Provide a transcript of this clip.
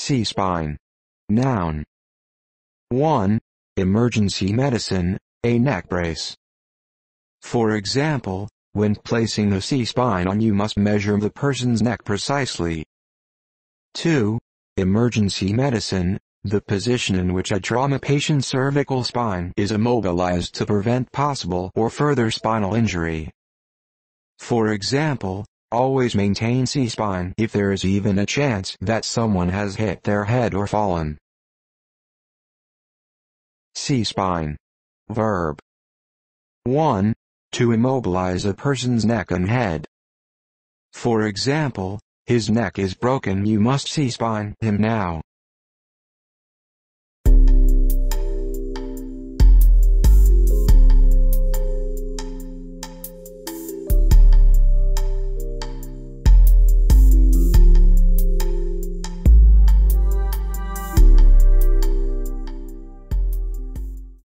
C-spine. Noun. 1. Emergency medicine, a neck brace. For example, when placing a C-spine on, you must measure the person's neck precisely. 2. Emergency medicine, the position in which a trauma patient's cervical spine is immobilized to prevent possible or further spinal injury. For example, always maintain C-spine if there is even a chance that someone has hit their head or fallen. C-spine. Verb. 1. To immobilize a person's neck and head. For example, his neck is broken, you must C-spine him now.